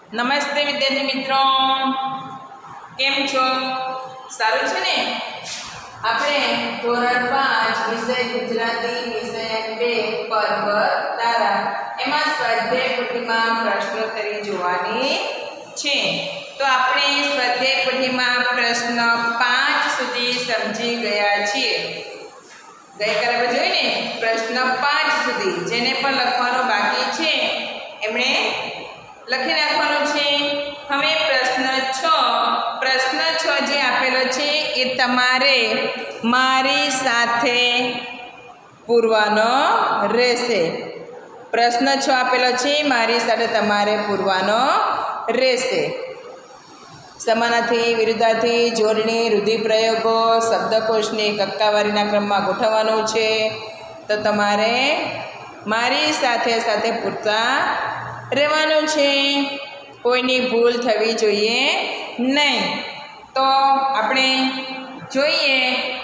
નમસ્તે વિદ્યાર્થી મિત્રો, કેમ છો? સારું છે ને? આપણે ધોરણ 5 વિષય ગુજરાતી વિષય 2 પર્વત તારા એમાં સ્વાધ્યાય પોથીમાં પ્રશ્નોત્તરી જોવાની છે. તો આપણે સ્વાધ્યાય પોથીમાં પ્રશ્ન 5 સુધી સમજી ગયા છીએ. ગઈકાલે આપણે જોઈને પ્રશ્ન 5 સુધી, જેને પણ લખવાનો બાકી છે એમણે લખી નાખવાનું છે. હવે પ્રશ્ન 6 જે આપેલો છે એ તમારે મારી સાથે પૂરવાનો રહેશે. પ્રશ્ન 6 આપેલો છે, મારી સાથે તમારે પૂરવાનો રહેશે. સમાનાર્થી, વિરુદ્ધાર્થી, જોડણી, રૂઢિપ્રયોગો, શબ્દકોશની કક્કાવારીના ક્રમમાં ગોઠવવાનું છે. તો તમારે મારી સાથે સાથે પૂરતા રહેવાનું છે. કોઈની ભૂલ થવી જોઈએ નહીં. તો આપણે જોઈએ,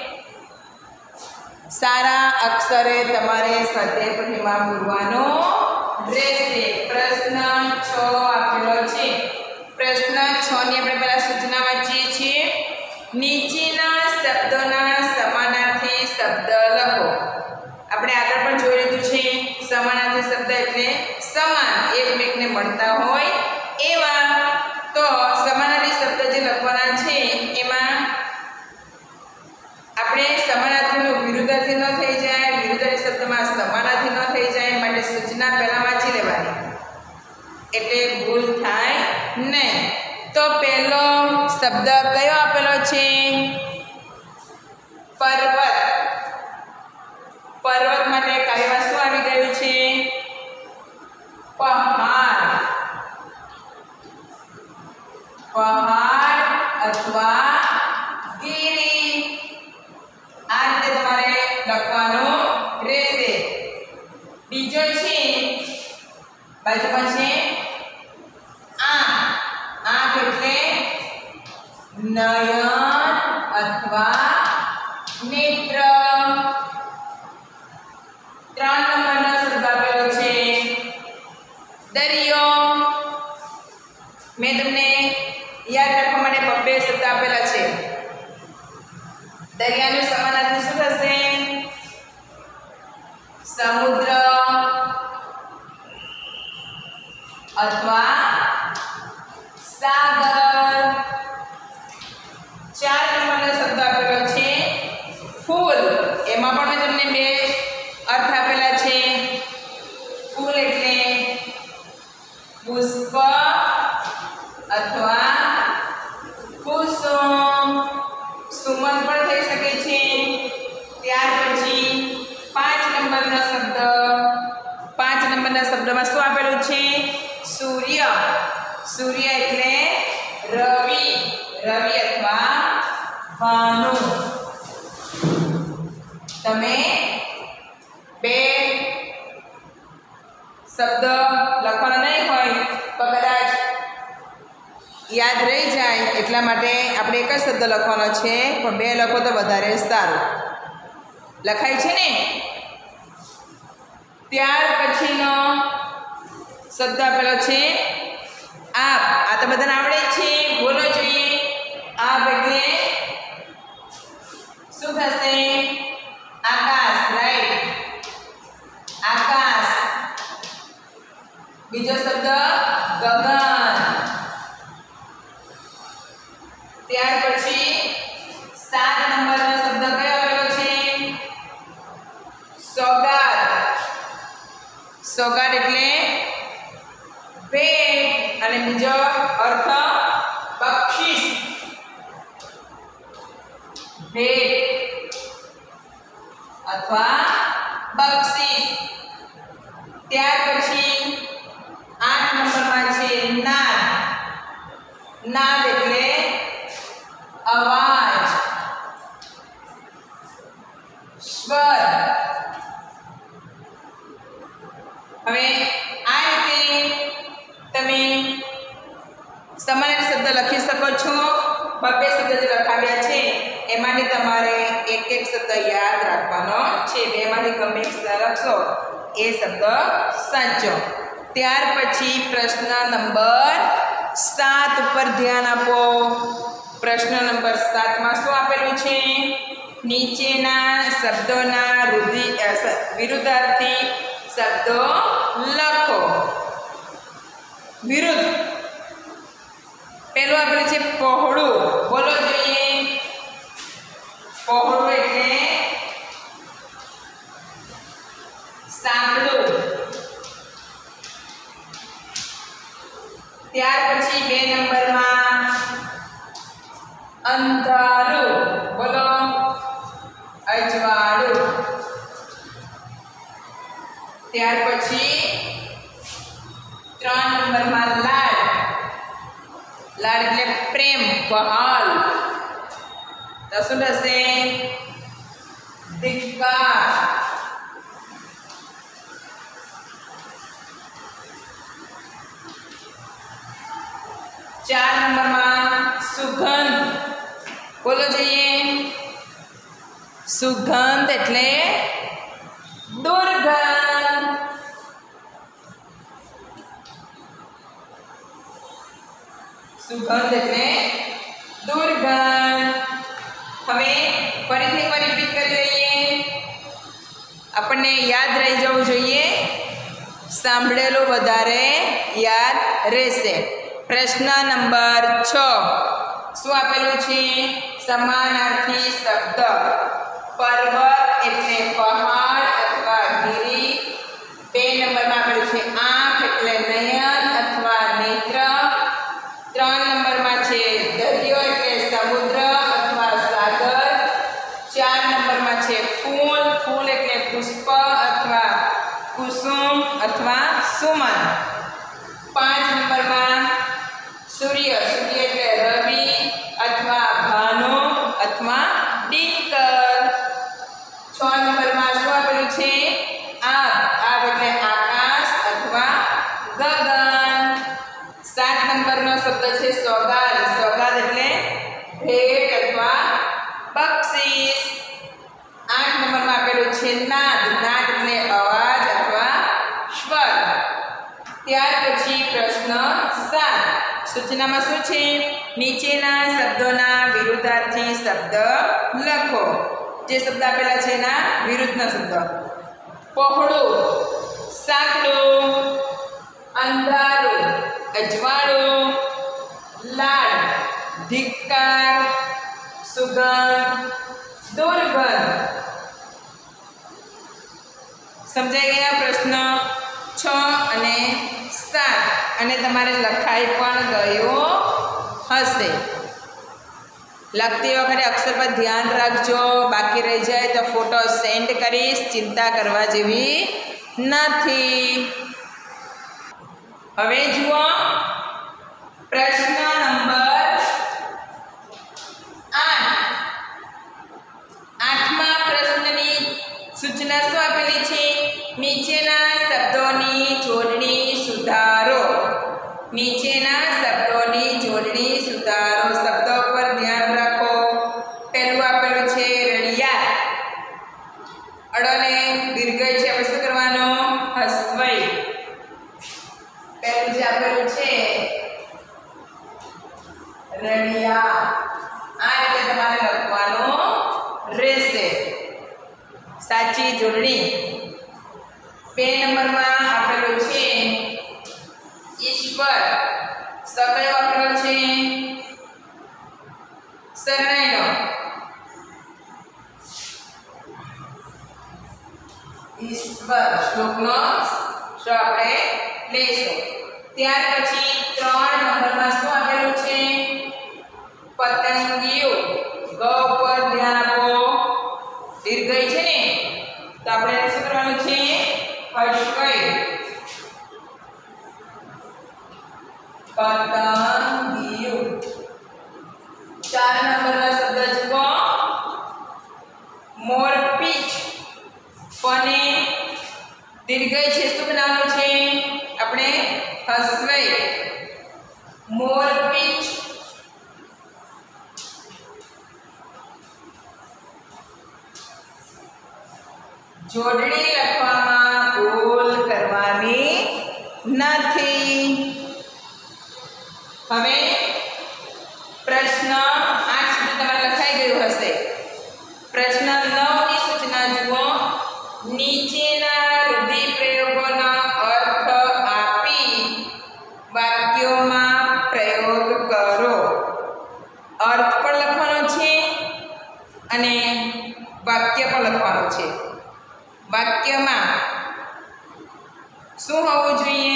સારા અક્ષરે તમારે સ્વાધ્યાય પોથીમાં પૂરવાનો રહેશે. પ્રશ્ન 6 આપેલો છે. પ્રશ્ન 6 ની આપણે પહેલા સૂચના વાંચીએ છીએ. નીચેના શબ્દોના સમાનાર્થી શબ્દ લખો. આપણે આગળ પણ જોઈ લીધું છે, સમાનાર્થી શબ્દ એટલે સમાન, એકમેકને મળતા હોય એવા. તો સમાનાર્થી શબ્દ જે લખવાના છે એમાં આપણે સમાનાર્થીનો વિરુદ્ધાર્થી ન થઈ જાય, વિરુદ્ધાર્થી શબ્દમાં સમાનાર્થી ન થઈ જાય માટે સૂચના પહેલા વાંચી લેવાની, એટલે ભૂલ થાય નહીં. તો પહેલો શબ્દ કયો આપેલો છે? પર્વત. પર્વત માટે કાર્યમાં શું આવી ગયું છે? પહાડ. પહાડ અથવા ગીરી, આ રીતે તમારે લખવાનું રહેશે. બીજો છે બાજુમાં છે આંખ. આંખ એટલે નયન અથવા નેત્ર. 3 નંબરનો શબ્દ આપેલો છે દરિયો. મેં તમને યાદ રાખવા માટે 2 શબ્દ આપેલા છે. દરિયાનું સમાનાર્થી શું થશે? સમુદ્ર અથવા સાગર. 4 નંબરનો શબ્દ આપેલો છે ફૂલ. એમાં પણ મેં તમને 2 અર્થ આપેલા છે. ફૂલ એટલે પુષ્પ અથવા કુસુમ. સુમન પણ થઈ શકે છે. ત્યાર પછી 5 નંબરના શબ્દમાં શું આપેલું છે? સૂર્ય. સૂર્ય એટલે રવિ. રવિ અથવા ભાનુ. તમે 2 શબ્દ લખવાના નહીં હોય તો કદાચ યાદ રહી જાય, એટલા માટે આપણે એક જ શબ્દ લખવાનો છે, પણ 2 લખો તો વધારે સારું. લખાય છે ને? ત્યાર પછીનો શબ્દ આપેલો છે આપ. આ તો બધાને આવડે જ છે, બોલો જોઈએ. આપ એટલે શું થશે? આકાશ. રાઈટ, આકાશ. બીજો શબ્દ ગગન. ત્યાર પછી 7 નંબરનો શબ્દ કયો આવેલો છે? સોગાદ. સોગાદ એટલે ભેટ, અને બીજો અર્થ બક્ષિસ. ભેટ અથવા બક્ષિસ. ત્યાર પછી 8 નંબરમાં છે નાદ. નાદ એટલે અવાજ, સ્વર. હવે આ રીતે તમે સમાનાર્થી શબ્દ લખી શકો છો. 2 શબ્દ જે લખાવ્યા છે એમાંથી તમારે એક શબ્દ યાદ રાખવાનો છે. 2 માંથી ગમે એક લખશો એ શબ્દ સાચો. ત્યાર પછી પ્રશ્ન નંબર 7 ઉપર ધ્યાન આપો. પ્રશ્ન નંબર 7 માં શું આપેલું છે? નીચેના શબ્દોના વિરુદ્ધાર્થી શબ્દો લખો. વિરુદ્ધ પેલું આપેલું છે પહોળું. બોલો જોઈએ. પહોળું એટલે સાંકડું. ત્યાર પછી 2 નંબરમાં અંધારું. બોલો અજવાળું. ત્યાર પછી 3 નંબરમાં લાડ. લાડ એટલે પ્રેમ, વહાલ. તો શું થશે? ધિક્કાર. 4 નંબરમાં સુગંધ. બોલો જોઈએ. સુગંધ એટલે દુર્ગંધ. સુગંધ એટલે દુર્ગંધ. હવે ફરીથી એકવાર રિપીટ કરી લઈએ. આપણને યાદ રહી જવું જોઈએ. સાંભળેલું વધારે યાદ રહેશે. પ્રશ્ન નંબર 6 શું આપેલું છે? સમાનાર્થી શબ્દ. પર્વત એટલે પહાડ અથવા ગિરી. 2 નંબરમાં આપેલું છે આંખ એટલે નયન અથવા નેત્ર. 3 નંબરમાં છે દરિયો એટલે સમુદ્ર અથવા સાગર. 4 નંબરમાં છે ફૂલ. ફૂલ એટલે પુષ્પ અથવા કુસુમ અથવા સુમન. 5 નંબરમાં સૂર્ય. સૂર્ય એટલે રવિ અથવા ભાનુ અથવા દિનકર. 6 નંબરમાં શું આપેલું છે? આગ. આગ એટલે આકાશ અથવા ગગન. 7 નંબરનો શબ્દ છે સોગાદ. સોગાદ એટલે ભેટ અથવા બક્ષિસ. 8 નંબરમાં આપેલું છે નાદ. નાદ એટલે અવાજ અથવા સ્વર. ત્યાર પછી પ્રશ્ન 7 સૂચનામાં શું છે? નીચેના શબ્દોના વિરુદ્ધાર્થી શબ્દ લખો. જે શબ્દ આપેલા છે એના વિરુદ્ધનો શબ્દ. પહોળું, સાંકડું, અંધારું, અજવાળું, લાડ, ધિક્કાર, સુગંધ, દુર્ગંધ. સમજાઈ ગયા પ્રશ્ન 6 અને 7 અને તમારે લખાઈ પણ ગયો હશે. લખતી વખતે અક્ષર પર ધ્યાન રાખજો. બાકી રહી જાય તો ફોટો સેન્ડ કરીશ. ચિંતા કરવા જેવી નથી. હવે જુઓ પ્રશ્ન નંબર 8મા પ્રશ્નની સૂચના શું આપેલી છે? નીચેના શબ્દોની જોડણી સુધારો. નીચેના શબ્દોની જોડણી સુધારો. શબ્દો પર ધ્યાન રાખો. પહેલું આપેલું છે રળિયા. અડને દીર્ઘય છે. આપણે શું કરવાનું? હસવઈ. પહેલું જે આપેલું છે રળિયા. આ રીતે તમારે લખવાનું રહેશે. સાચી જોડણી. 2 નંબરમાં આપેલું છે ઈશ્વર. સકળ આપેલો છે શરણાઈનો. ઈશ્વર શ્લોકનો શ આપણે લઈશું. ત્યાર પછી 3 નંબરમાં શું આપેલું છે? પતંગિયું. ગ ઉપર ધ્યાન આપો. દીર્ઘય છે ને તો આપણે શું કરવાનું છે? હસવઈ. પતંગિયું. 4 નંબરનો શબ્દ જુઓ મોરપીંછ. કોને દીર્ઘય છે શું બનાવવાનું છે? આપણે હસવઈ. મોરપીંછ. જોડણી લખવામાં ભૂલ કરવાની નથી. હવે પ્રશ્ન 8 સુધી તમારે લખાઈ ગયું હશે. પ્રશ્ન 9 ની સૂચના જુઓ. નીચેના રૂઢિપ્રયોગોનો અર્થ આપી વાક્યોમાં પ્રયોગ કરો. અર્થ પણ લખવાનો છે અને વાક્ય પણ લખવાનું છે. વાક્યમાં શું હોવું જોઈએ?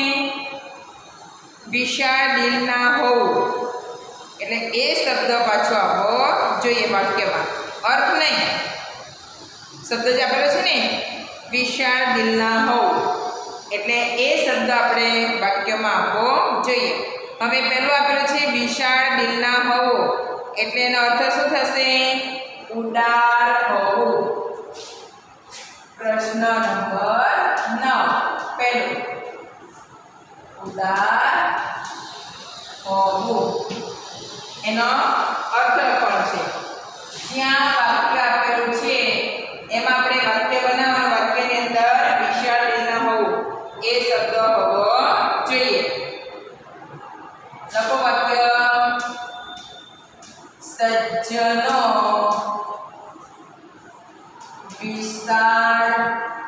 વિશાળ દિલ ના હોવું, એટલે એ શબ્દ પાછો આવવો જોઈએ વાક્યમાં, અર્થ નહીં. શબ્દ જે આપેલો છે ને વિશાળ દિલ ના હોવું, એટલે એ શબ્દ આપણે વાક્યમાં આવવો જોઈએ. હવે પહેલું આપેલું છે વિશાળ દિલ ના હોવું, એટલે એનો અર્થ શું થશે? ઉદાર હોવું. પ્રશ્ન નંબર 9 પહેલું ઉદાર હોવું, એનો અર્થ લખવાનો છે. જ્યાં વાક્ય આપેલું છે એમાં આપણે વાક્ય બનાવવાનું. વાક્યની અંદર વિશાળ દિલના હોવું એ શબ્દ હોવો જોઈએ. લખો વાક્ય. સજ્જનો વિશાળ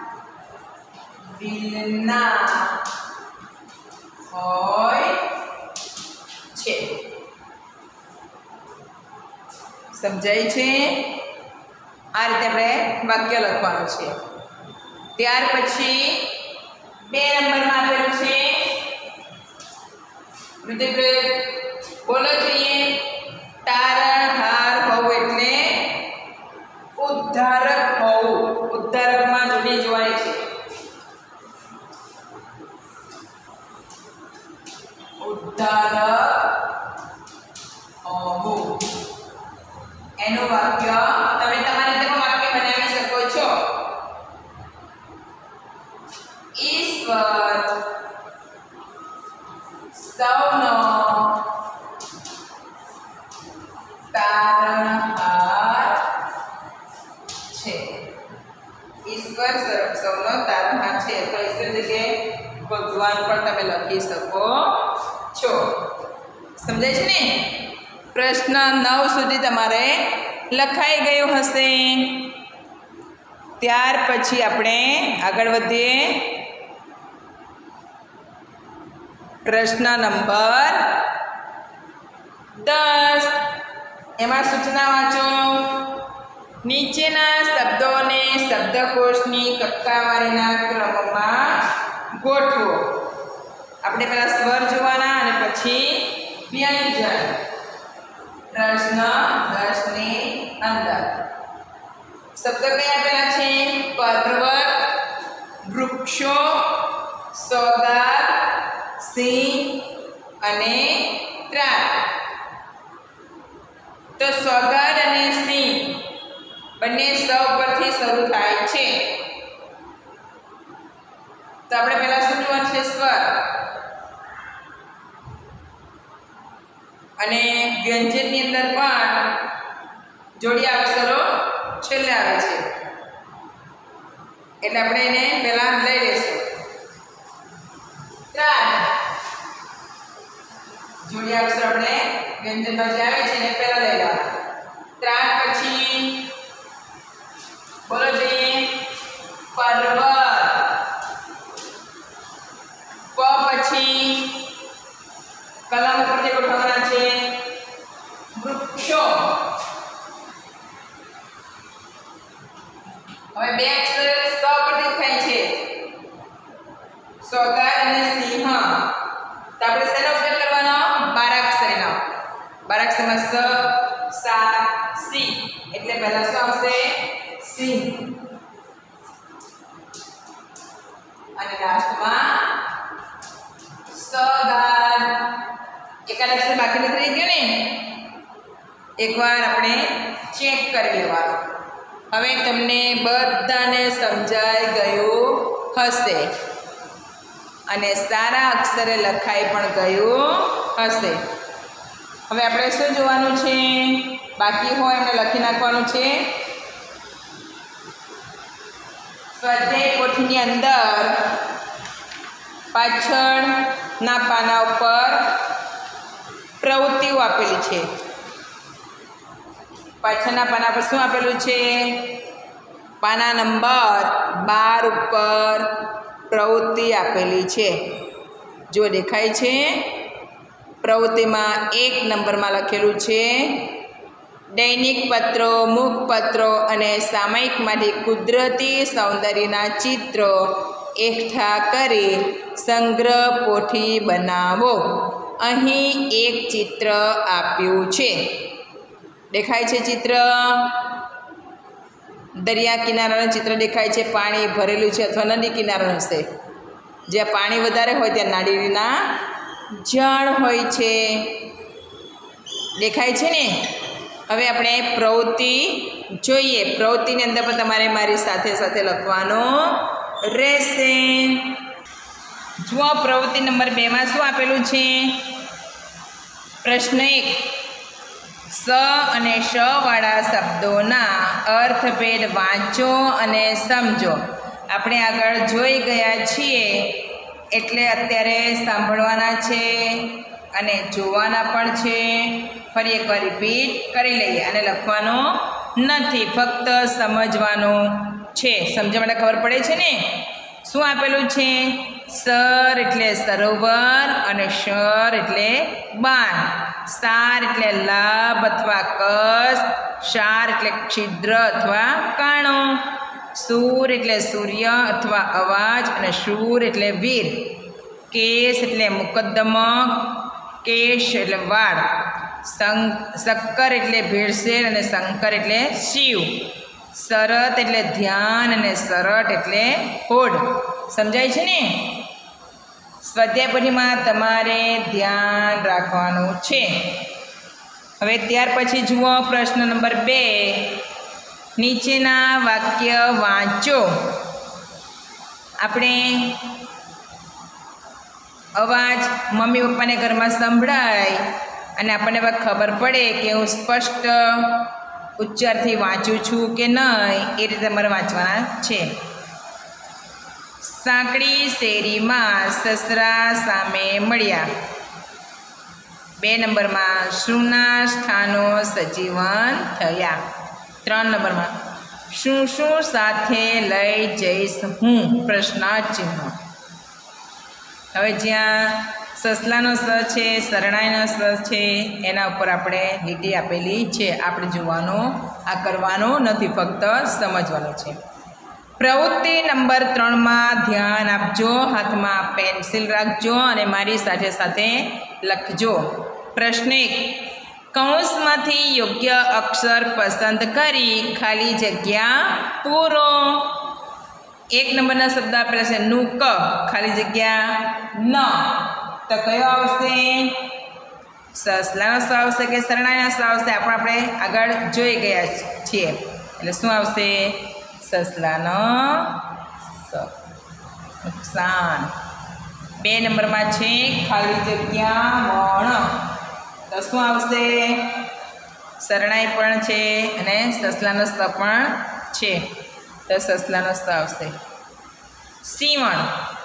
દિલના હોય છે. સમજાય છે? આ રીતે આપણે વાક્ય લખવાનું છે. ત્યાર પછી 2 નંબરમાં આપેલું છે રૂઢિપ્રયોગ. બોલો જોઈએ. તારણહાર હોવું એટલે ઉદ્ધારક હોવું. ઉદ્ધારકમાં જોડી જોવાય છે. ઉદ્ધારક હોવું એનું વાક્ય તમે તમારી રીતે વાક્ય બનાવી શકો છો. ઈશ્વર સૌનો તારણહાર છે. ઈશ્વર સૌનો તારણહાર છે. તો ઈશ્વર જગ્યાએ ભગવાન પણ તમે લખી શકો છો. સમજાય છે ને? પ્રશ્ન 9 સુધી તમારે લખાઈ ગયું હશે. ત્યાર પછી આપણે આગળ વધીએ. પ્રશ્ન નંબર 10. એમાં સૂચના વાંચો. નીચેના શબ્દોને શબ્દકોશની કક્કાવારીના ક્રમમાં ગોઠવો. આપણે પહેલા સ્વર જોવાના અને પછી વ્યંજન. પ્રશ્ન 10 ની અંદર શબ્દ કયા આપેલા છે? પર્વત, વૃક્ષો, સોગાદ, સિંહ અને ત્રાટ. તો સોગાદ અને સિંહ બંને સ પરથી શરૂ થાય છે. તો આપણે પહેલા શું જોવાનું છે? સ્વર. અને વ્યંજનની અંદર પણ જોડિયા અક્ષરો છેલ્લે આવે છે, એટલે આપણે એને પહેલા લઈ લઈશું. ત્રાટ. જોડિયા અક્ષર આપણે વ્યંજનમાં જે આવે છે એને પહેલા લઈ લેવાના. ત્રાટ પછી બોલો જોઈએ. પર્વત. પ પછી કલમ ઉપર જે ગોઠવવાના છે વૃક્ષો. હવે 2 અક્ષર સ પરથી થાય છે, સોગાદ અને સિંહ. તો આપણે શેનો ઉપયોગ કરવાનો? બારાક્ષરીનો. બારાક્ષરમાં સ, સા, સી, એટલે પહેલા શું આવશે? સિંહ. અને લાસ્ટમાં સોગાદ. એકાદ અક્ષર બાકી નથી રહી ગયો ને? એકવાર આપણે ચેક કરી લેવાનું. હવે તમને બધાને સમજાઈ ગયું હશે અને સારા અક્ષરે લખાઈ પણ ગયું હશે. હવે આપણે શું જોવાનું છે? બાકી હોય એમને લખી નાખવાનું છે. સ્વાધ્યાય પોથીની અંદર પાછળના પાના ઉપર પ્રવૃત્તિઓ આપેલી છે. પાછળના પાના પર શું આપેલું છે? પાના નંબર 12 ઉપર પ્રવૃત્તિ આપેલી છે. જો દેખાય છે, પ્રવૃત્તિમાં 1 નંબરમાં લખેલું છે દૈનિક પત્રો, મુખપત્રો અને સામયિકમાંથી કુદરતી સૌંદર્યના ચિત્રો એકઠા કરી સંગ્રહ પોથી બનાવો. અહીં એક ચિત્ર આપ્યું છે. દેખાય છે ચિત્ર? દરિયા કિનારાનું ચિત્ર દેખાય છે. પાણી ભરેલું છે અથવા નદી કિનારો હશે. જ્યાં પાણી વધારે હોય ત્યાં નાળિયેરના ઝાડ હોય છે. દેખાય છે ને? હવે આપણે પ્રવૃત્તિ જોઈએ. પ્રવૃત્તિની અંદર પણ તમારે મારી સાથે સાથે લખવાનું રહેશે. જુઓ, પ્રવૃત્તિ નંબર 2માં શું આપેલું છે? પ્રશ્ન 1, સ અને શ વાળા શબ્દોના અર્થભેદ વાંચો અને સમજો. આપણે આગળ જોઈ ગયા છીએ એટલે અત્યારે સાંભળવાના છે અને જોવાના પણ છે. ફરી એકવાર રિપીટ કરી લઈએ. અને લખવાનું નથી, ફક્ત સમજવાનું છે. સમજવા માટે ખબર પડે છે ને? શું આપેલું છે? સર એટલે સરોવર અને શર એટલે બાણ. સાર એટલે લાભ અથવા કષ્ટ. શાર એટલે છિદ્ર અથવા કાણો. સૂર એટલે સૂર્ય અથવા અવાજ અને શૂર એટલે વીર. કેશ એટલે મુકદ્દમો. કેશ એટલે વાળ. શક્કર એટલે ભેળસેળ અને શંકર એટલે શિવ. શરત એટલે ધ્યાન અને શરટ એટલે હોડ. સમજાય છે ને? સ્વાધ્યાય પોથીમાં તમારે ધ્યાન રાખવાનું છે. હવે ત્યાર પછી જુઓ પ્રશ્ન નંબર 2. નીચેના વાક્ય વાંચો. આપણે અવાજ મમ્મી પપ્પાને ઘરમાં સંભળાય અને આપણને ખબર પડે કે હું સ્પષ્ટ ઉચ્ચારથી વાંચું છું કે નહીં, એ રીતે તમારે વાંચવાના છે. સાંકડી શેરીમાં સસરા સામે મળ્યા. 2 નંબરમાં શુંના સ્થાનો સજીવન થયા. 3 નંબરમાં શું શું સાથે લઈ જઈશ હું? પ્રશ્નાર્થ ચિહ્ન. હવે જ્યાં સસલાનો સ છે, શરણાઈનો સ છે, એના ઉપર આપણે લીટી આપેલી છે. આપણે જોવાનું, આ કરવાનું નથી, ફક્ત સમજવાનું છે. પ્રવૃત્તિ નંબર 3માં ધ્યાન આપજો. હાથમાં પેન્સિલ રાખજો અને મારી સાથે સાથે લખજો. પ્રશ્ન 1, કૌંસમાંથી યોગ્ય અક્ષર પસંદ કરી ખાલી જગ્યા પૂરો. 1 નંબરના શબ્દ આપેલા છે નું ક, ખાલી જગ્યા ન. તો કયો આવશે? સસલાનો સ આવશે કે શરણાઈનો સ આવશે? આપણે આગળ જોઈ ગયા છીએ. એટલે શું આવશે? સસલાનો સ. નુકસાન. 2 નંબરમાં છે ખાલી જગ્યા વણ. તો શું આવશે? શરણાઈ પણ છે અને સસલાનો સ પણ છે. તો સસલાનો સ આવશે. સીવણ.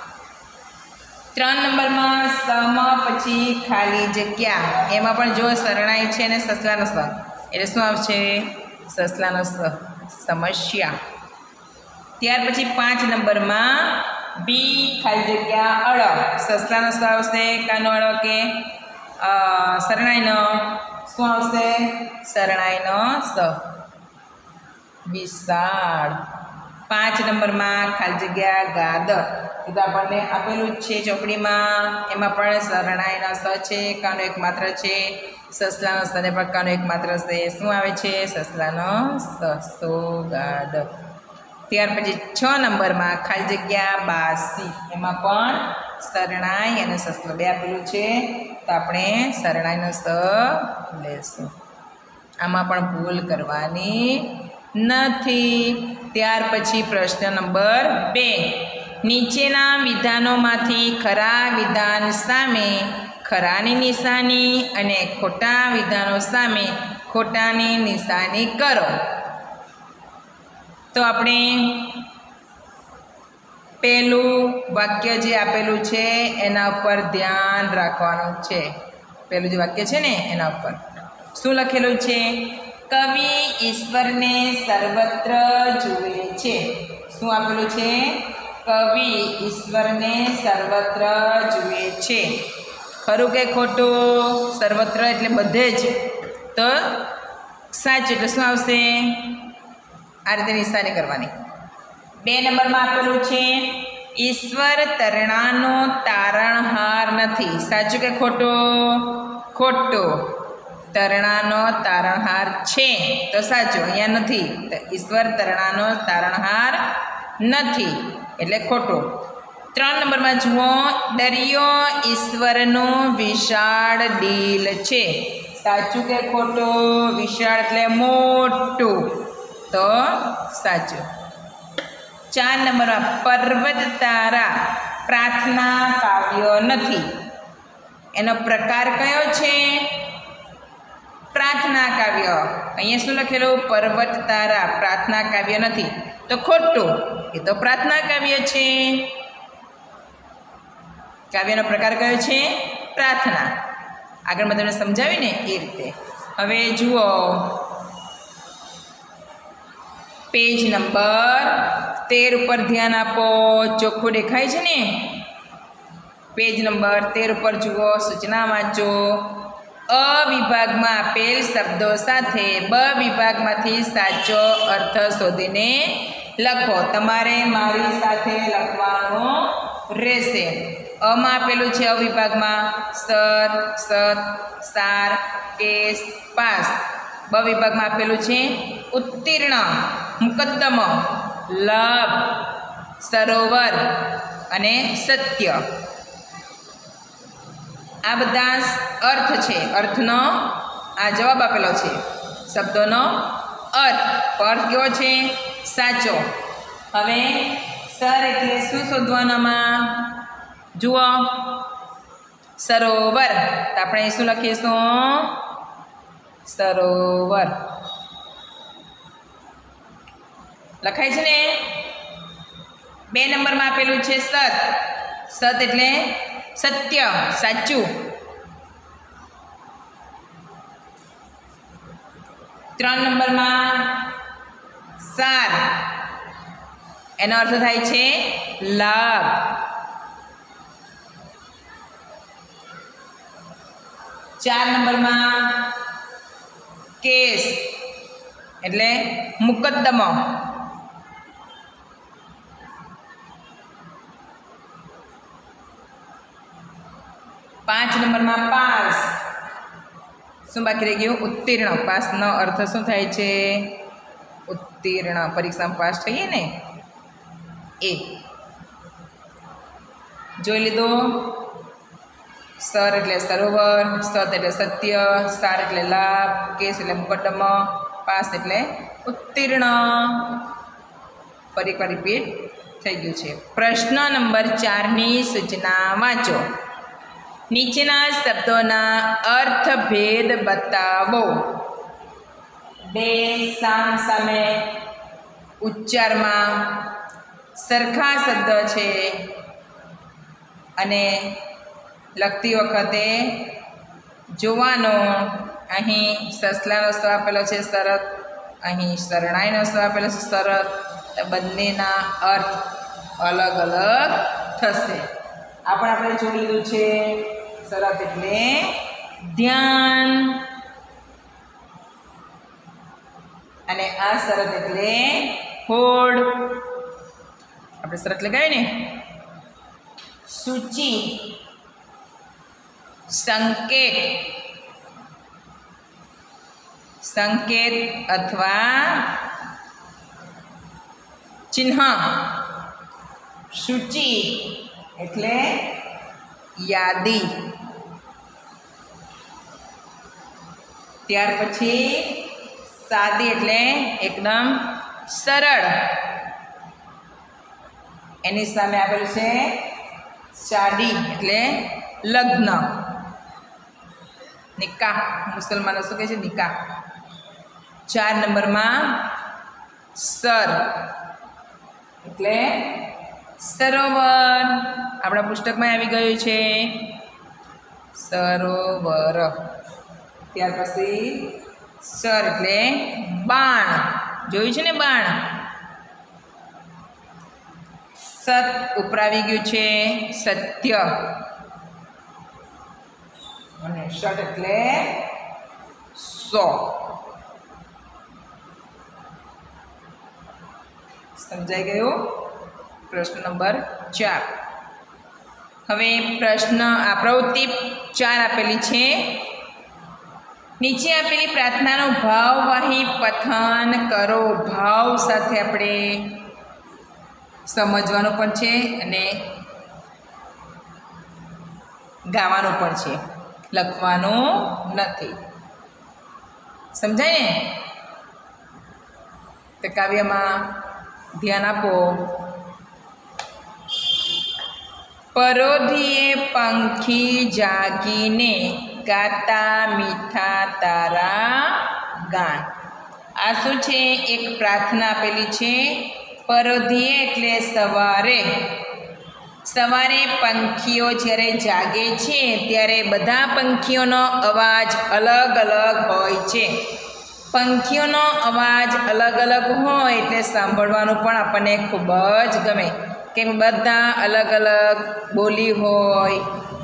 3 નંબરમાં સમાં પછી ખાલી જગ્યા, એમાં પણ જો શરણાઈ છે અને સસલાનો સ, એટલે શું આવશે? સસલાનો સ. સમસ્યા. ત્યાર પછી 5 નંબરમાં બી ખાલી જગ્યા અળ. સસલાનો સ આવશે, કાનો અળ કે શરણાઈનો? શું આવશે? શરણાઈનો સ. વિશાળ. 5 નંબરમાં ખાલી જગ્યા ગાદર. એ તો આપણને આપેલું જ છે ચોપડીમાં. એમાં પણ શરણાઈનો સ છે, કાનો એક માત્ર છે. સસલાનો સ ને પણ કાનો એક માત્ર છે. શું આવે છે? સસલાનો સ. સોગાદર. ત્યાર પછી 6 નંબરમાં ખાલી જગ્યા બાસી. એમાં પણ શરણાઈ અને સસલો 2 આપેલું છે. તો આપણે શરણાઈનો સ લેશું. આમાં પણ ભૂલ કરવાની નથી. ત્યાર પછી પ્રશ્ન નંબર 2, નીચેના વિધાનોમાંથી ખરા વિધાન સામે ખરાની નિશાની અને ખોટા વિધાનો સામે ખોટાની નિશાની કરો. તો આપણે પહેલું વાક્ય જે આપેલું છે એના ઉપર ધ્યાન રાખવાનું છે. પહેલું જે વાક્ય છે ને એના ઉપર શું લખેલું છે? કવિ ઈશ્વરને સર્વત્ર જુએ છે. શું આપેલું છે? કવિ ઈશ્વરને સર્વત્ર જુએ છે. ખરું કે ખોટું? સર્વત્ર એટલે બધે જ, તો સાચું. એટલે શું આવશે? આ રીતે નિશાની કરવાની. 2 નંબરમાં આપેલું છે ઈશ્વર તરણાનો તારણહાર નથી. સાચું કે ખોટું? ખોટું. તરણાનો તારણહાર છે તો સાચું, અહીંયા નથી. તો ઈશ્વર તરણાનો તારણહાર નથી એટલે ખોટું. 3 નંબરમાં જુઓ, દરિયો ઈશ્વરનો વિશાળ દિલ છે. સાચું કે ખોટું? વિશાળ એટલે મોટું, તો સાચું. 4 નંબરમાં પર્વત તારા પ્રાર્થના કાવ્ય નથી. એનો પ્રકાર કયો છે? પ્રાર્થના કાવ્ય. અહીંયા શું લખેલું? પર્વત તારા પ્રાર્થના કાવ્ય નથી, તો ખોટું. એ તો પ્રાર્થના કાવ્ય છે. કાવ્યનો પ્રકાર કયો છે? પ્રાર્થના. આગળ મેં તમને સમજાવી ને એ રીતે. હવે જુઓ પેજ નંબર 13 ઉપર ધ્યાન આપો. ચોખ્ખું દેખાય છે ને? પેજ નંબર 13 ઉપર જુઓ, સૂચના વાંચો. અ વિભાગમાં આપેલ શબ્દો સાથે બ વિભાગમાંથી સાચો અર્થ શોધીને લખો. તમારે મારી સાથે લખવાનું રહેશે. અમાં આપેલું છે અ વિભાગમાં સર, સત, સાર, કેસ, પાસ. બ વિભાગમાં આપેલું છે ઉત્તીર્ણ, મુકદ્દમ, લાભ, સરોવર અને સત્ય. આ બધા અર્થ છે. અર્થનો આ જવાબ આપેલો છે. શબ્દોનો અર્થ કેવો છે? સાચો. હવે સર એટલે શું શોધવાનામાં? જુઓ સરોવર, તો આપણે શું લખીશું? સરોવર લખાય છે ને? 2 નંબરમાં આપેલું છે સત. સત એટલે સત્ય, સાચું. 3 નંબરમાં સાર, એનો અર્થ થાય છે લાભ. 4 નંબરમાં કેસ એટલે મુકદ્દમો. 5 નંબરમાં પાસ. શું બાકી રહી ગયું? ઉત્તીર્ણ. પાસનો અર્થ શું થાય છે? ઉત્તીર્ણ. પરીક્ષામાં પાસ થઈએ ને એ. જોઈ લીધું? સર એટલે સરોવર, સત એટલે સત્ય, સાર એટલે લાભ, કેસ એટલે મુકદ્દમ, પાસ એટલે ઉત્તીર્ણ. ફરી રિપીટ થઈ ગયું છે. પ્રશ્ન નંબર 4ની સૂચના વાંચો. નીચેના શબ્દોના અર્થભેદ બતાવો. 2 સામે ઉચ્ચારમાં સરખા શબ્દ છે અને લખતી વખતે જોવાનો. અહીં સસલાનો સ આપેલો છે શરત, અહીં શરણાઈનો સ આપેલો છે શરત. બંનેના અર્થ અલગ અલગ થશે. આપણે જોઈ લીધું છે. શરત એટલે ધ્યાન અને આ શરત એટલે હોડ. આપણે શરત લગાવી ને. સૂચિ, સંકેત, સંકેત અથવા ચિહ્ન. સૂચિ એટલે યાદી. ત્યાર પછી સાદી એટલે એકદમ સરળ. એની સામે આપેલું છે શાદી એટલે લગ્ન. નિકાહ, મુસલમાનો શું કહે છે? નિકાહ. 4 નંબરમાં સર એટલે સરોવર. આપણા પુસ્તકમાં આવી ગયું છે. સરોવર. ત્યાર પછી સર એટલે બાણ. જોયું છે ને બાણ. સત ઉપર આવી ગયું છે સત્ય. અને ષટ એટલે 100. સમજાઈ ગયું? પ્રશ્ન નંબર 4. હવે પ્રવૃત્તિ 4 આપેલી છે. નીચે આપેલી પ્રાર્થનાનો ભાવવાહી પઠન કરો. ભાવ સાથે આપણે સમજવાનું પણ છે અને ગાવાનું પણ છે, લખવાનું નથી. સમજાય ને? તો કાવ્યમાં ધ્યાન આપો. પરોઢિયે પંખી જાગીને ગાતા મીઠા તારા ગાન. આ શું છે? એક પ્રાર્થના આપેલી છે. પરોઢિયે એટલે સવારે. સવારે પંખીઓ જ્યારે જાગે છે ત્યારે બધા પંખીઓનો અવાજ અલગ અલગ હોય છે. પંખીઓનો અવાજ અલગ અલગ હોય એટલે સાંભળવાનું પણ આપણને ખૂબ જ ગમે, કેમ બધા અલગ અલગ બોલી હોય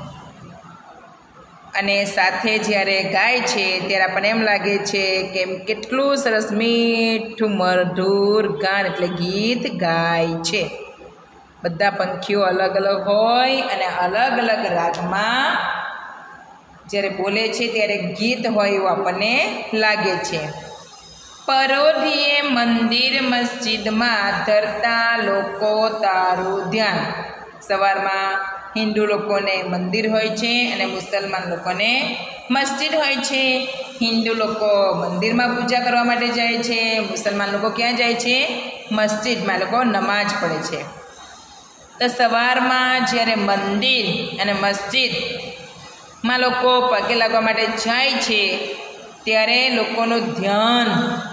અને સાથે જ્યારે ગાય છે ત્યારે આપણને એમ લાગે છે કે કેટલું સરસ મીઠું મધુર ગાન એટલે ગીત ગાય છે. બધા પંખીઓ અલગ અલગ હોય અને અલગ અલગ રાગમાં જ્યારે બોલે છે ત્યારે ગીત હોય એવું આપણને લાગે છે. પરોઢિયે મંદિર મસ્જિદમાં ધરતા લોકો તારું ધ્યાન. સવારમાં હિન્દુ લોકોને મંદિર હોય છે અને મુસલમાન લોકોને મસ્જિદ હોય છે. હિન્દુ લોકો મંદિરમાં પૂજા કરવા માટે જાય છે, મુસલમાન લોકો ક્યાં જાય છે? મસ્જિદમાં. લોકો નમાઝ પડે છે. તો સવારમાં જ્યારે મંદિર અને મસ્જિદમાં લોકો પગે લાગવા માટે જાય છે ત્યારે લોકોનું ધ્યાન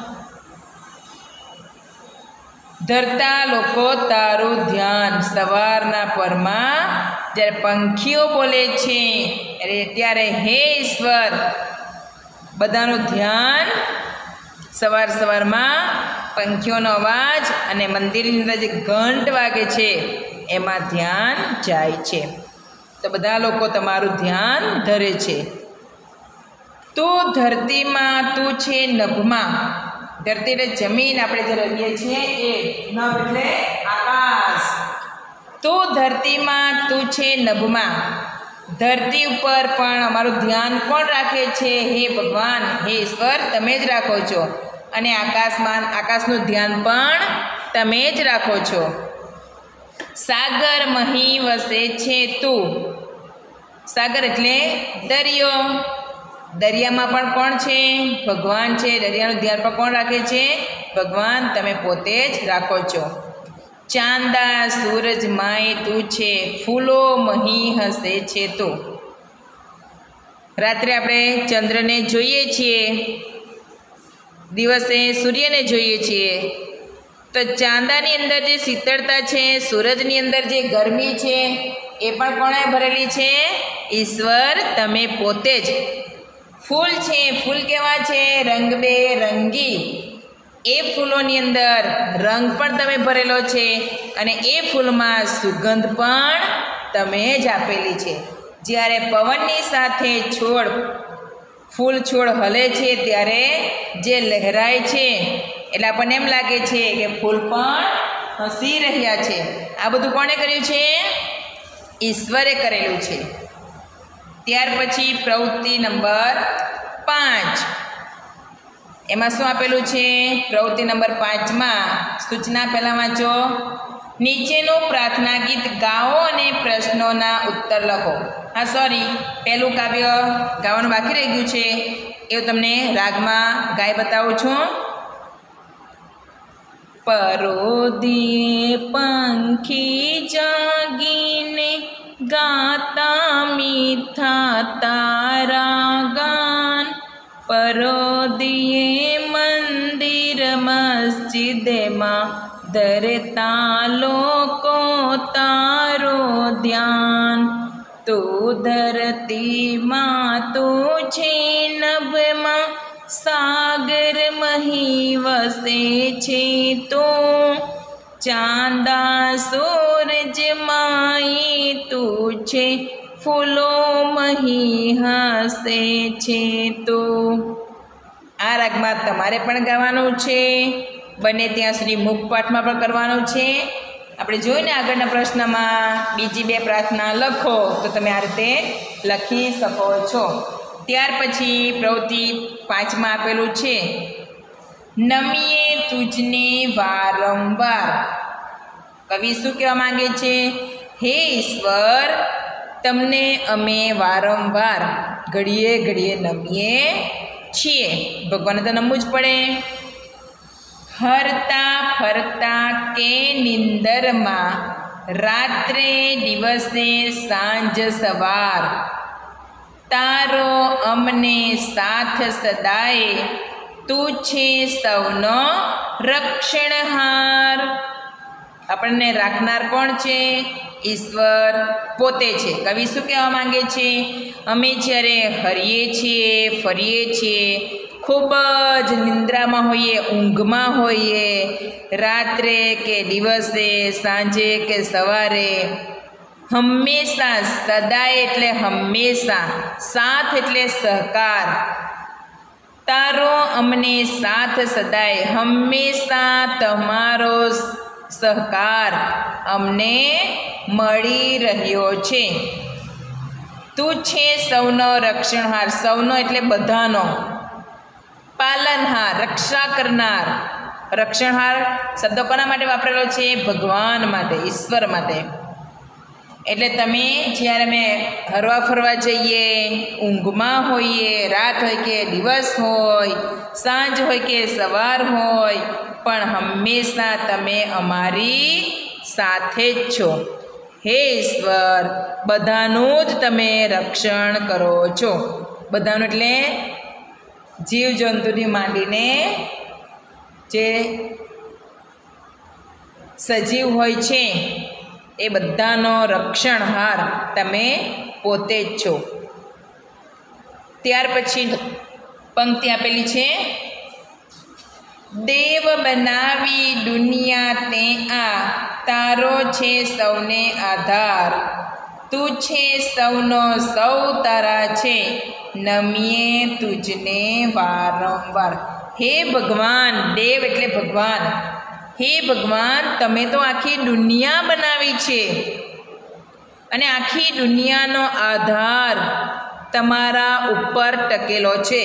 ધરતા લોકો તારું ધ્યાન. સવારના પરમાં જ્યારે પંખીઓ બોલે છે ત્યારે હે ઈશ્વર બધાનું ધ્યાન સવારમાં પંખીઓનો અવાજ અને મંદિરની અંદર જે ઘંટ વાગે છે એમાં ધ્યાન જાય છે. તો બધા લોકો તમારું ધ્યાન ધરે છે. તું ધરતીમાં, તું છે નભમાં. ધરતી એટલે જમીન, આપણે જે રહીએ છીએ એ. નભ એટલે આકાશ. તું ધરતીમાં, તું છે નભમાં. ધરતી ઉપર પણ અમારું ધ્યાન કોણ રાખે છે? હે ભગવાન, હે ઈશ્વર, તમે જ રાખો છો. અને આકાશનું ધ્યાન પણ તમે જ રાખો છો. સાગર મહી વસે છે તું. સાગર એટલે દરિયો. દરિયામાં પણ કોણ છે? ભગવાન છે. દરિયાનું ધ્યાન પણ કોણ રાખે છે? ભગવાન, તમે પોતે જ રાખો છો. ચાંદા સૂરજ માય તું છે, ફૂલો મહી હસે છે તું. રાત્રે આપણે ચંદ્રને જોઈએ છીએ, દિવસે સૂર્યને જોઈએ છીએ. તો ચાંદાની અંદર જે શીતળતા છે, સૂરજની અંદર જે ગરમી છે એ પણ કોણે ભરેલી છે? ઈશ્વર, તમે પોતે જ. ફૂલ છે, ફૂલ કેવા છે? રંગબેરંગી. એ ફૂલોની અંદર રંગ પણ તમે ભરેલો છે અને એ ફૂલમાં સુગંધ પણ તમે જ આપેલી છે. જ્યારે પવનની સાથે ફૂલ છોડ હલે છે ત્યારે જે લહેરાય છે એટલે આપણને એમ લાગે છે કે ફૂલ પણ હસી રહ્યા છે. આ બધું કોણે કર્યું છે? ઈશ્વરે કરેલું છે. ત્યાર પછી પ્રવૃત્તિ નંબર 5. એમાં શું આપેલું છે? પ્રવૃત્તિ નંબર 5માં સૂચના પહેલાં વાંચો. નીચેનું પ્રાર્થના ગીત ગાઓ અને પ્રશ્નોના ઉત્તર લખો. હા, સોરી, પહેલું કાવ્ય ગાવાનું બાકી રહી ગયું છે, એવું તમને રાગમાં ગાઈ બતાવું છું. પરોઢિયે પંખી જાગીને ગાતા મીઠા તારા ગાન. પરોઢિયે મંદિર મસ્જિદમાં ધરતા લોકો તારો ધ્યાન. તું ધરતીમાં તું છે નભમાં સાગર મહી વસે છે તું ચાંદા સૂરજ માએ તું છે ફૂલો મહી હસે છે તું। આ રાગમાં તમારે પણ ગાવાનું છે, બને ત્યાં સુધી મુખપાઠમાં પણ કરવાનું છે। આપણે જોઈને આગળના પ્રશ્નમાં બીજી બે પ્રાર્થના લખો તો તમે આ રીતે લખી શકો છો। ત્યાર પછી પ્રવૃત્તિ 5માં આપેલું છે નમીએ તુજને વારંવાર। કવિ શું કહેવા માંગે છે? હે ઈશ્વર, તમને અમે વારંવાર ઘડીએ ઘડીએ નમીએ છીએ। ભગવાનને તો નમવું જ પડે। હરતા ફરતા કે નિંદરમાં રાત્રે દિવસે સાંજ સવાર તારો અમને સાથ સદાય તું છે સૌનો રક્ષણહાર। આપણને રાખનાર કોણ છે? ઈશ્વર પોતે છે। કવિ શું કહેવા માંગે છે? અમે જ્યારે હરીએ છીએ, ફરીએ છીએ, ખૂબ જ નિંદ્રામાં હોઈએ, ઊંઘમાં હોઈએ, રાત્રે કે દિવસે, સાંજે કે સવારે, હંમેશા, સદાય એટલે હંમેશા, સાથ એટલે સહકાર, તારો અમને સાથ સદાય, હંમેશા તમારો સહકાર અમને મળી રહ્યો છે। તું છે સૌનો રક્ષણહાર, સૌનો એટલે બધાનો, પાલનહાર, રક્ષા કરનાર। રક્ષણહાર શબ્દ કોના માટે વાપરેલો છે? ભગવાન માટે, ઈશ્વર માટે। એટલે તમે જ્યારે અમે હરવા ફરવા જઈએ, ઊંઘમાં હોઈએ, રાત હોય કે દિવસ હોય, સાંજ હોય કે સવાર હોય, પણ હંમેશા તમે અમારી સાથે જ છો। હે ઈશ્વર, બધાનું જ તમે રક્ષણ કરો છો। બધાનું એટલે જીવજંતુથી માંડીને જે સજીવ હોય છે એ બધાનો રક્ષણહાર તમે પોતે જ છો। ત્યાર પછી પંક્તિ આપેલી છે દેવ બનાવી દુનિયા તે આ તારો છે સૌને આધાર તું છે સૌનો સૌ તારા છે નમીએ તુજને વારંવાર। હે ભગવાન, દેવ એટલે ભગવાન, હે ભગવાન, તમે તો આખી દુનિયા બનાવી છે અને આખી દુનિયાનો આધાર તમારા ઉપર ટકેલો છે।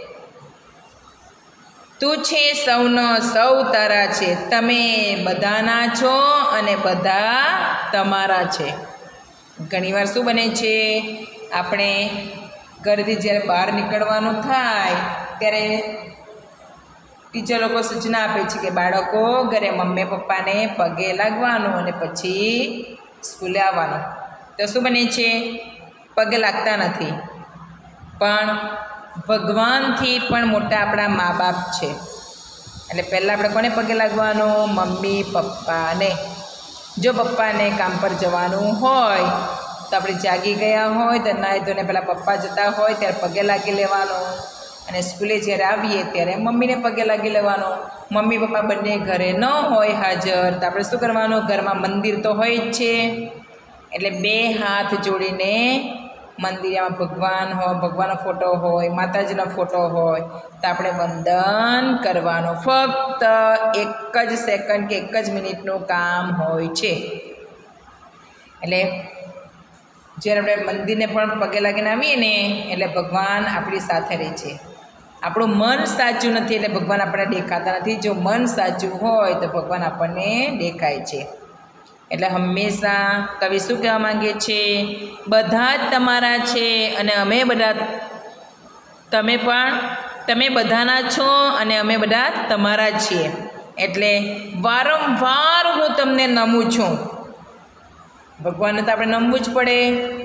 તું છે સૌનો સૌ તારા છે, તમે બધાના છો અને બધા તમારા છે। ઘણીવાર શું બને છે, આપણે ઘરેથી જ્યારે બહાર નીકળવાનું થાય ત્યારે ટીચર લોકો સૂચના આપે છે કે બાળકો ઘરે મમ્મી પપ્પાને પગે લાગવાનું અને પછી સ્કૂલે આવવાનું। તો શું બને છે, પગે લાગતા નથી, પણ ભગવાનથી પણ મોટા આપણા મા બાપ છે। એટલે પહેલાં આપણે કોને પગે લાગવાનું? મમ્મી પપ્પાને। જો પપ્પાને કામ પર જવાનું હોય તો આપણે જાગી ગયા હોય તો નાહી ધોઈને પહેલાં પપ્પા જતા હોય ત્યારે પગે લાગી લેવાનું, અને સ્કૂલે જ્યારે આવીએ ત્યારે મમ્મીને પગે લાગી લેવાનું। મમ્મી પપ્પા બંને ઘરે ન હોય હાજર તો આપણે શું કરવાનું? ઘરમાં મંદિર તો હોય જ છે, એટલે બે હાથ જોડીને મંદિરમાં ભગવાન હોય, ભગવાનનો ફોટો હોય, માતાજીનો ફોટો હોય તો આપણે વંદન કરવાનું। ફક્ત એક જ સેકન્ડ કે એક જ મિનિટનું કામ હોય છે। એટલે જ્યારે આપણે મંદિરને પણ પગે લાગીને આવીએ ને એટલે ભગવાન આપણી સાથે રહે છે। આપણું મન સાચું નથી એટલે ભગવાન આપણને દેખાતા નથી, જો મન સાચું હોય તો ભગવાન આપણને દેખાય છે। એટલે હંમેશા કવિ શું કહેવા માંગે છે? બધા જ તમારા છે અને અમે બધા, તમે બધાના છો અને અમે બધા તમારા જ છીએ। એટલે વારંવાર હું તમને નમું છું। ભગવાનને તો આપણે નમવું જ પડે।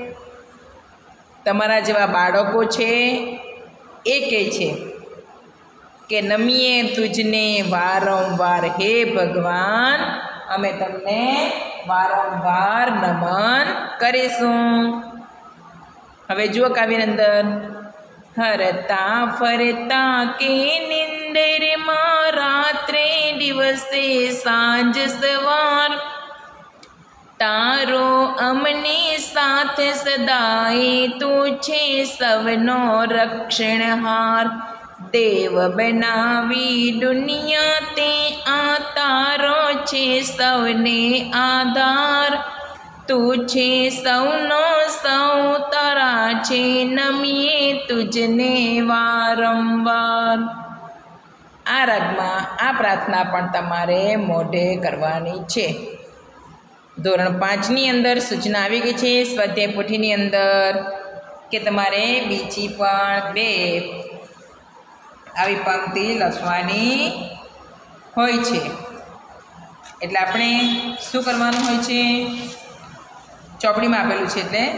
તમારા જેવા બાળકો છે એ કહે છે કે નમીએ તુજને વારંવાર, હે ભગવાન, અમે તમને વારંવાર નમન કરીશું। હવે જુઓ કાવ્યની અંદર, હરતા ફરતા કે નિંદરમાં રાત્રે દિવસે સાંજ સવાર, તારો અમને સાથ સદાય તું છે સવનો રક્ષણહાર, દેવ બનાવી દુનિયા તે આ તારો છે સૌને આધાર, તું છે સૌનો સૌ તારા છે નમીએ તુજને વારંવાર. આ રાગમાં આ પ્રાર્થના પણ તમારે મોઢે કરવાની છે. ધોરણ 5ની અંદર સૂચના આવી ગઈ છે સ્વાધ્યાય પોથીની અંદર કે તમારે બીજી પણ 2 આવી પંક્તિ લખવાની હોય છે. એટલે આપણે શું કરવાનું હોય છે, ચોપડીમાં આપેલું છે એટલે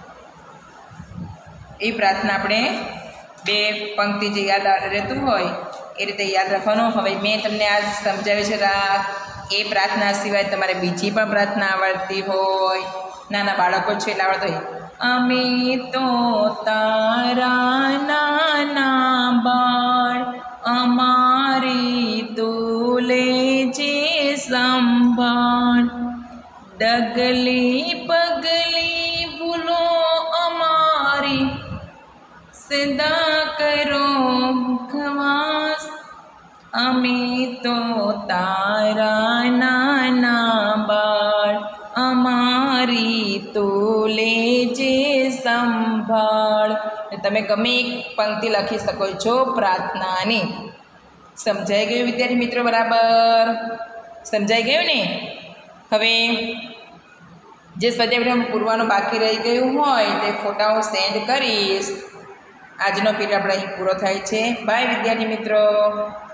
એ પ્રાર્થના આપણે 2 પંક્તિ જે યાદ રહેતું હોય એ રીતે યાદ રાખવાનું. હવે મેં તમને આજ સમજાવ્યું છે રાગ, એ પ્રાર્થના સિવાય તમારે બીજી પણ પ્રાર્થના આવડતી હોય, નાના બાળકો છે એટલે આવડતો હોય, અમે તો તારા નાના બાળ, અમારી તું લેજે સંભાળ, ડગલી પગલી ભૂલો અમારી, સદા કરો મુખવાસ, અમે તો તારા નાના બાળ, અમારી તું લેજે સંભાળ. તમે ગમે એક પંક્તિ લખી શકો છો પ્રાર્થનાની. સમજાઈ ગયું વિદ્યાર્થી મિત્રો? બરાબર સમજાઈ ગયું ને? હવે જે સ્વાધ્યાય પૂરવાનું બાકી રહી ગયું હોય તે ફોટાઓ સેન્ડ કરીશ. આજનો પીરિયડ આપણે અહીં પૂરો થાય છે. બાય વિદ્યાર્થી મિત્રો.